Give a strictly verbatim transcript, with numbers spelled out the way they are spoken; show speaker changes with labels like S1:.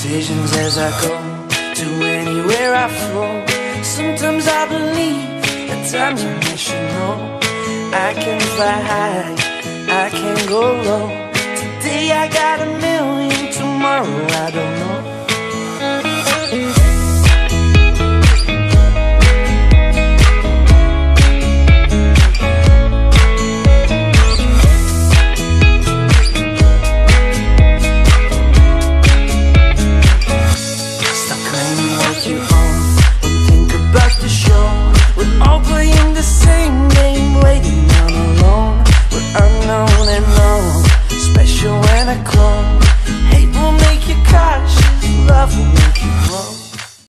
S1: decisions as I go to anywhere I flow. Sometimes I believe, at times I wish you know. I can fly high, I can go low. Today I got a million, tomorrow I don't know. You on and think about the show. We're all playing the same game.